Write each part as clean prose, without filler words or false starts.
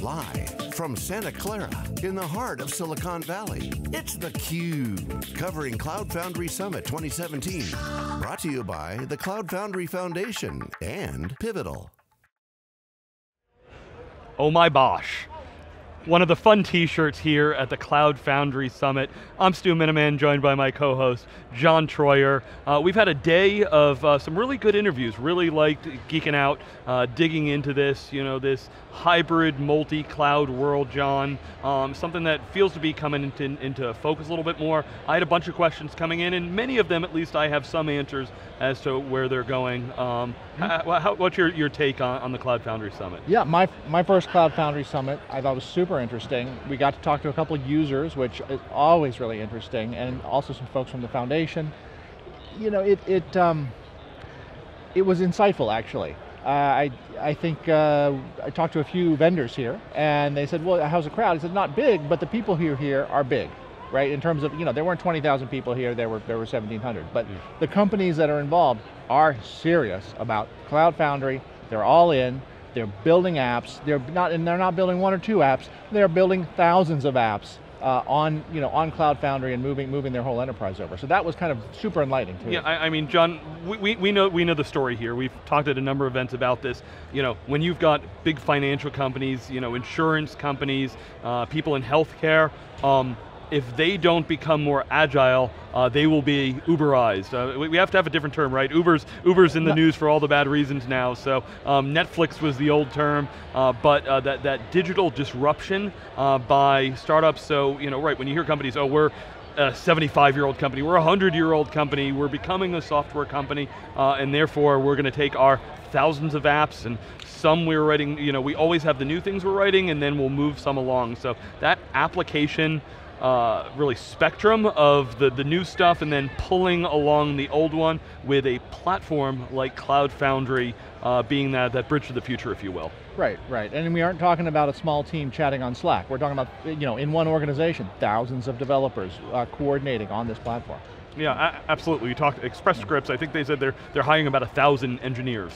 Live from Santa Clara in the heart of Silicon Valley, it's theCUBE, covering Cloud Foundry Summit 2017. Brought to you by the Cloud Foundry Foundation and Pivotal. Oh my Bosh. One of the fun t-shirts here at the Cloud Foundry Summit. I'm Stu Miniman, joined by my co-host, John Troyer. We've had a day of some really good interviews, really liked geeking out, digging into this, this hybrid multi-cloud world, John. Something that feels to be coming into focus a little bit more. I had a bunch of questions coming in, and many of them, at least I have some answers as to where they're going. What's your take on the Cloud Foundry Summit? Yeah, my first Cloud Foundry Summit, I thought was super interesting. We got to talk to a couple of users, which is always really interesting, and also some folks from the foundation. It was insightful, actually. I think I talked to a few vendors here, and they said, well, how's the crowd? I said, not big, but the people here are big, right? In terms of, there weren't 20,000 people here, there were 1,700. But the companies that are involved are serious about Cloud Foundry. They're all in. They're building apps. They're not building one or two apps. They're building thousands of apps on Cloud Foundry and moving their whole enterprise over. So that was kind of super enlightening too. Yeah, I mean, John, we know the story here. We've talked at a number of events about this. When you've got big financial companies, insurance companies, people in healthcare, if they don't become more agile, they will be Uberized. We have to have a different term, right? Uber's in the news for all the bad reasons now, so Netflix was the old term, but that digital disruption by startups, so, right, when you hear companies, oh, we're a 75-year-old company, we're a 100-year-old company, we're becoming a software company, and therefore we're going to take our thousands of apps and some we're writing, we always have the new things we're writing and then we'll move some along. So that application really spectrum of the new stuff and then pulling along the old one with a platform like Cloud Foundry being that bridge to the future, if you will. Right, and we aren't talking about a small team chatting on Slack. We're talking about, in one organization, thousands of developers coordinating on this platform. Yeah, absolutely. You talked Express Scripts. I think they said they're hiring about 1,000 engineers,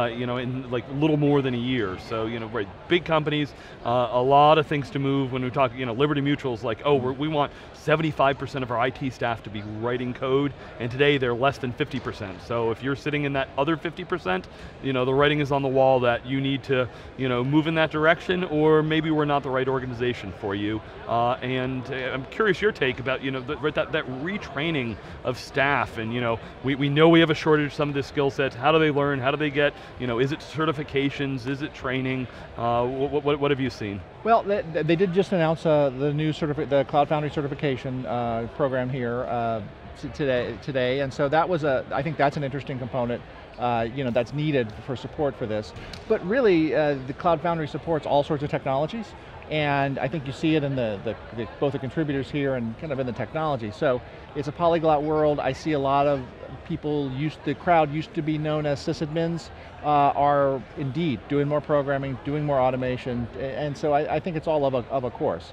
in like a little more than a year. So, right, big companies, a lot of things to move. When we talk, Liberty Mutual's like, oh, we want 75% of our IT staff to be writing code, and today they're less than 50%. So if you're sitting in that other 50%, the writing is on the wall that you need to, move in that direction, or maybe we're not the right organization for you. And I'm curious your take about, that retraining of staff, and we know we have a shortage of some of the skill sets. How do they learn? How do they get, is it certifications? Is it training? What have you seen? Well, they did just announce the new the Cloud Foundry certification program here today, and so that was I think that's an interesting component. That's needed for support for this. But really, the Cloud Foundry supports all sorts of technologies, and I think you see it in both the contributors here and kind of in the technology. So it's a polyglot world. I see a lot of people, the crowd used to be known as sysadmins, are indeed doing more programming, doing more automation, and so I think it's all of a course.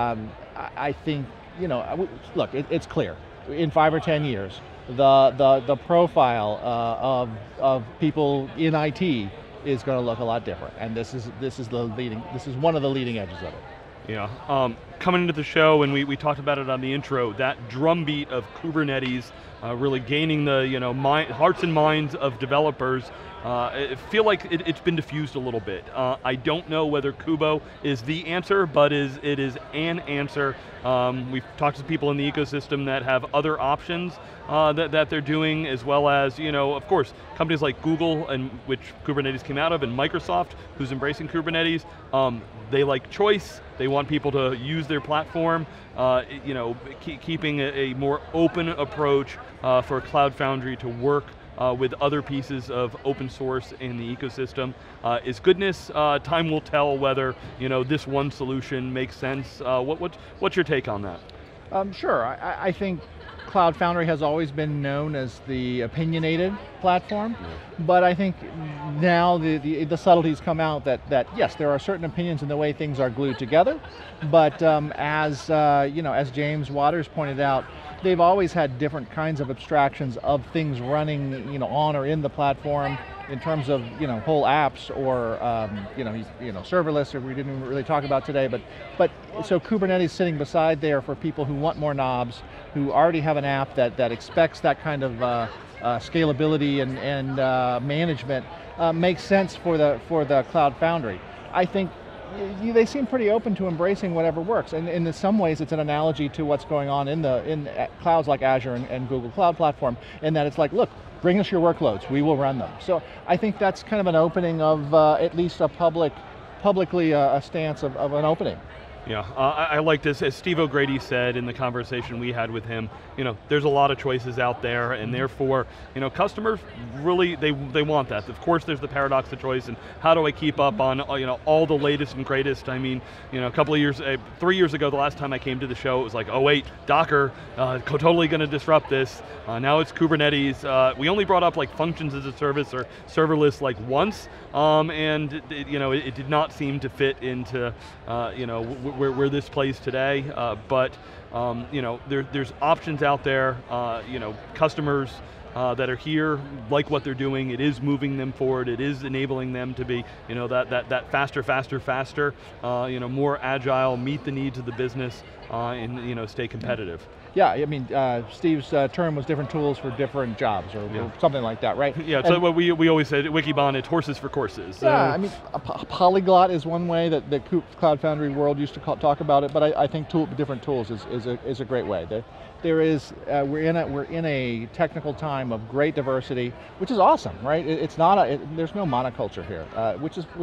I think, look, it's clear, in 5 or 10 years, the profile of people in IT is going to look a lot different, and this is one of the leading edges of it. Yeah, coming into the show, and we talked about it on the intro, that drumbeat of Kubernetes really gaining the hearts and minds of developers. I feel like it's been diffused a little bit. I don't know whether Kubo is the answer, but it is an answer. We've talked to people in the ecosystem that have other options that they're doing, as well as, of course, companies like Google, and which Kubernetes came out of, and Microsoft, who's embracing Kubernetes. They like choice. They want people to use their platform. Keeping a more open approach for Cloud Foundry to work with other pieces of open source in the ecosystem is goodness. Time will tell whether this one solution makes sense. What's your take on that? Sure, I think Cloud Foundry has always been known as the opinionated platform, but I think now the subtleties come out that yes, there are certain opinions in the way things are glued together, but as James Waters pointed out, they've always had different kinds of abstractions of things running on or in the platform, in terms of whole apps or serverless, or we didn't even really talk about today. But so Kubernetes sitting beside there for people who want more knobs, who already have an app that expects that kind of scalability and management makes sense for the Cloud Foundry. I think they seem pretty open to embracing whatever works, and in some ways it's an analogy to what's going on in clouds like Azure and Google Cloud Platform, in that it's like, look, bring us your workloads, we will run them. So I think that's kind of an opening of at least a publicly a stance of an opening. Yeah, I like this, as Steve O'Grady said in the conversation we had with him, there's a lot of choices out there, and therefore, customers really, they want that. Of course there's the paradox of choice, and how do I keep up on all the latest and greatest? I mean, a couple of years, 3 years ago, the last time I came to the show, it was like, oh wait, Docker, totally going to disrupt this. Now it's Kubernetes. We only brought up like functions as a service or serverless like once, and it did not seem to fit into where this plays today, but there's options out there. Customers that are here like what they're doing. It is moving them forward. It is enabling them to be that faster, more agile, meet the needs of the business, and stay competitive. Yeah, I mean, Steve's term was different tools for different jobs, or something like that, right? Yeah, so what we always said at Wikibon, it's horses for courses. Yeah, I mean, a polyglot is one way that the Cloud Foundry world used to talk about it, but I think different tools is a great way. We're in a technical time of great diversity, which is awesome, right? It's not there's no monoculture here, which is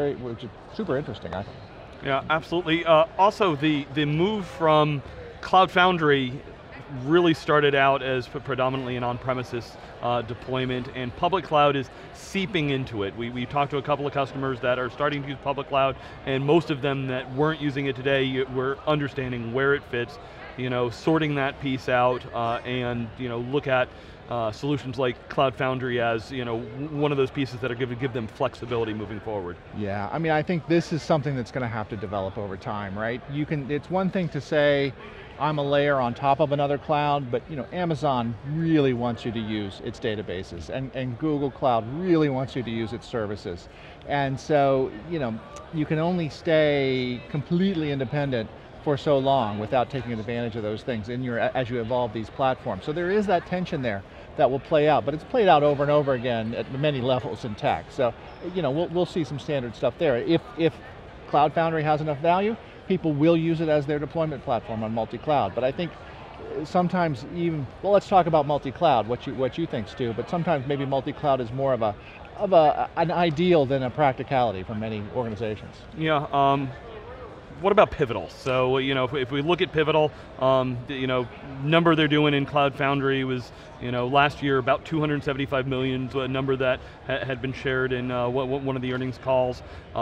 super interesting, I think. Yeah, absolutely. Also, the move from Cloud Foundry really started out as predominantly an on-premises deployment, and public cloud is seeping into it. We talked to a couple of customers that are starting to use public cloud, and most of them that weren't using it today were understanding where it fits, sorting that piece out, and look at solutions like Cloud Foundry as one of those pieces that are going to give them flexibility moving forward. Yeah, I mean, I think this is something that's going to have to develop over time, right? It's one thing to say, I'm a layer on top of another cloud, but Amazon really wants you to use its databases, and Google Cloud really wants you to use its services. And so, you can only stay completely independent for so long without taking advantage of those things as you evolve these platforms. So there is that tension there that will play out, but it's played out over and over again at many levels in tech. So, we'll see some standard stuff there. If Cloud Foundry has enough value, people will use it as their deployment platform on multi-cloud. But I think sometimes let's talk about multi-cloud, what you think, Stu, but sometimes maybe multi-cloud is more of an ideal than a practicality for many organizations. Yeah, what about Pivotal? So, if we look at Pivotal, number they're doing in Cloud Foundry was, last year about 275 million, a number that had been shared in one of the earnings calls.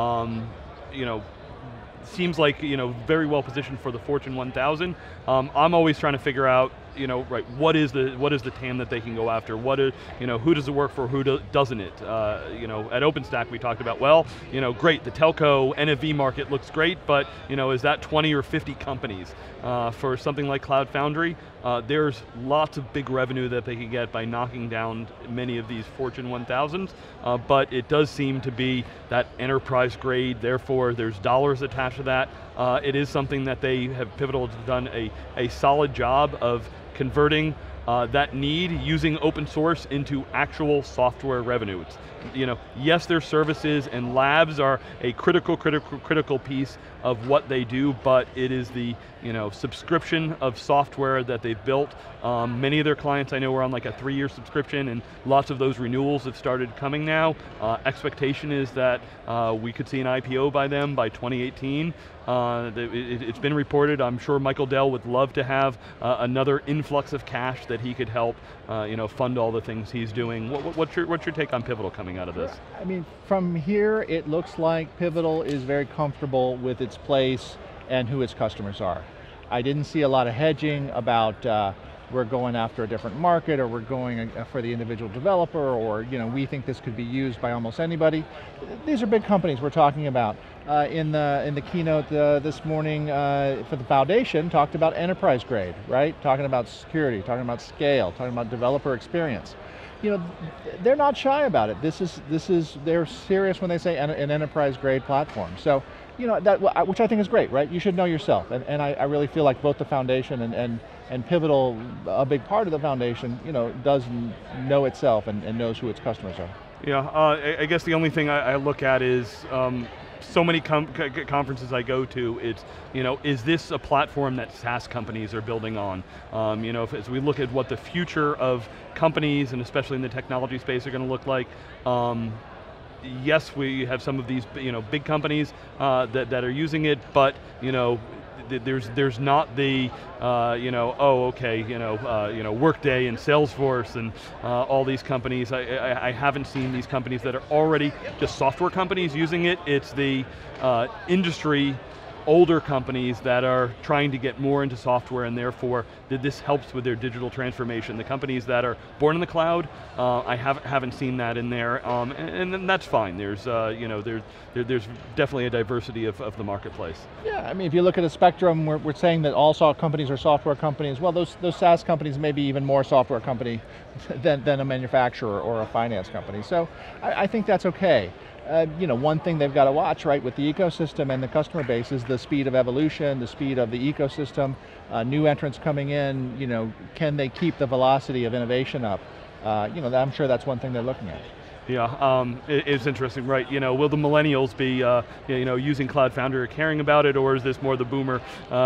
Seems like very well positioned for the Fortune 1000. I'm always trying to figure out right, what is the TAM that they can go after? Who does it work for? Who doesn't it? At OpenStack we talked about, great, the telco NFV market looks great, but is that 20 or 50 companies? For something like Cloud Foundry, there's lots of big revenue that they can get by knocking down many of these Fortune 1000s, but it does seem to be that enterprise grade, therefore there's dollars attached to that. It is something that Pivotal has done a solid job of converting that need using open source into actual software revenue. It's, yes, their services and labs are a critical piece of what they do, but it is the subscription of software that they've built. Many of their clients I know are on like a 3-year subscription, and lots of those renewals have started coming now. Expectation is that we could see an IPO by them by 2018. It's been reported, I'm sure Michael Dell would love to have another influx of cash that he could help fund all the things he's doing. What's your take on Pivotal coming out of this? I mean, from here it looks like Pivotal is very comfortable with its place and who its customers are. I didn't see a lot of hedging about we're going after a different market, or we're going for the individual developer, or we think this could be used by almost anybody. These are big companies we're talking about. In the keynote this morning for the foundation, talked about enterprise grade, right? Talking about security, talking about scale, talking about developer experience. they're not shy about it. They're serious when they say an enterprise grade platform. So, which I think is great, right? You should know yourself, and I really feel like both the foundation and Pivotal, a big part of the foundation, does know itself and knows who its customers are. Yeah, I guess the only thing I look at is so many conferences I go to, it's, is this a platform that SaaS companies are building on? As we look at what the future of companies, and especially in the technology space, are going to look like, yes, we have some of these big companies that are using it, but there's not the Workday and Salesforce and all these companies. I haven't seen these companies that are already just software companies using it. It's the industry, older companies that are trying to get more into software, and therefore this helps with their digital transformation. The companies that are born in the cloud, I haven't seen that in there, and that's fine. There's there's definitely a diversity of the marketplace. Yeah, I mean, if you look at a spectrum, we're saying that all software companies are software companies. Well, those SaaS companies may be even more software company than a manufacturer or a finance company. So I think that's okay. One thing they've got to watch, right, with the ecosystem and the customer base is the speed of evolution, the speed of the ecosystem, new entrants coming in, can they keep the velocity of innovation up? I'm sure that's one thing they're looking at. Yeah, it's interesting, right? Will the millennials be, using Cloud Foundry or caring about it, or is this more the boomer,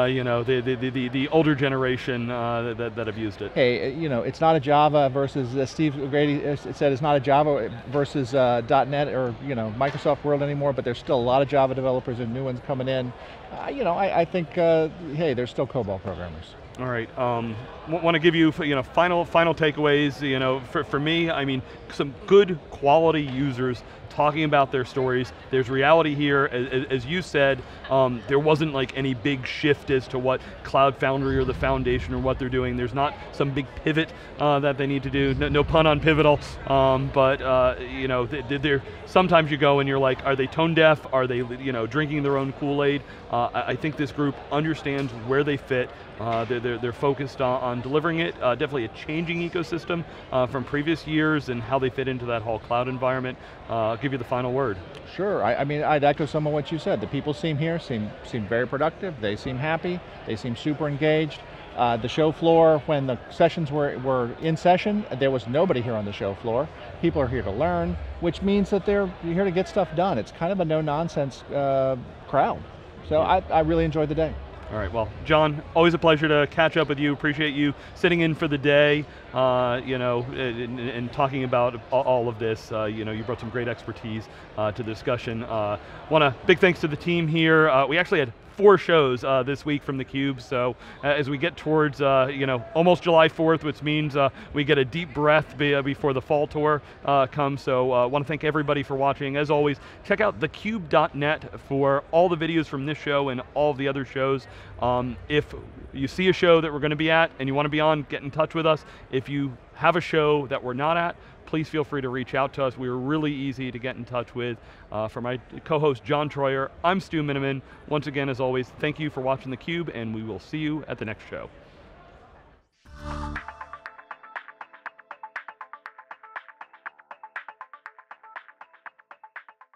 the older generation that have used it? Hey, it's not a Java versus, Steve Grady said it's not a Java versus .NET or Microsoft world anymore, but there's still a lot of Java developers and new ones coming in. I think, hey, there's still COBOL programmers. All right, want to give you final takeaways. For me, I mean, some good quality users talking about their stories. There's reality here, as you said. There wasn't like any big shift as to what Cloud Foundry or the foundation or what they're doing. There's not some big pivot that they need to do. No pun on Pivotal, but sometimes you go and you're like, are they tone deaf? Are they drinking their own Kool-Aid? I think this group understands where they fit. They're focused on delivering it. Definitely a changing ecosystem from previous years and how they fit into that whole cloud environment. I'll give you the final word. Sure, I mean, I'd echo some of what you said. The people seem very productive. They seem happy. They seem super engaged. The show floor, when the sessions were in session, there was nobody here on the show floor. People are here to learn, which means that you're here to get stuff done. It's kind of a no-nonsense crowd. So yeah. I really enjoyed the day. All right, well, John, always a pleasure to catch up with you. Appreciate you sitting in for the day, and talking about all of this. You brought some great expertise to the discussion. Big thanks to the team here. We actually had 4 shows this week from theCUBE, so as we get towards almost July 4th, which means we get a deep breath before the fall tour comes, so I want to thank everybody for watching. As always, check out thecube.net for all the videos from this show and all of the other shows. If you see a show that we're going to be at and you want to be on, get in touch with us. If you have a show that we're not at, please feel free to reach out to us. We're really easy to get in touch with. For my co-host John Troyer, I'm Stu Miniman. Once again, as always, thank you for watching theCUBE, and we will see you at the next show.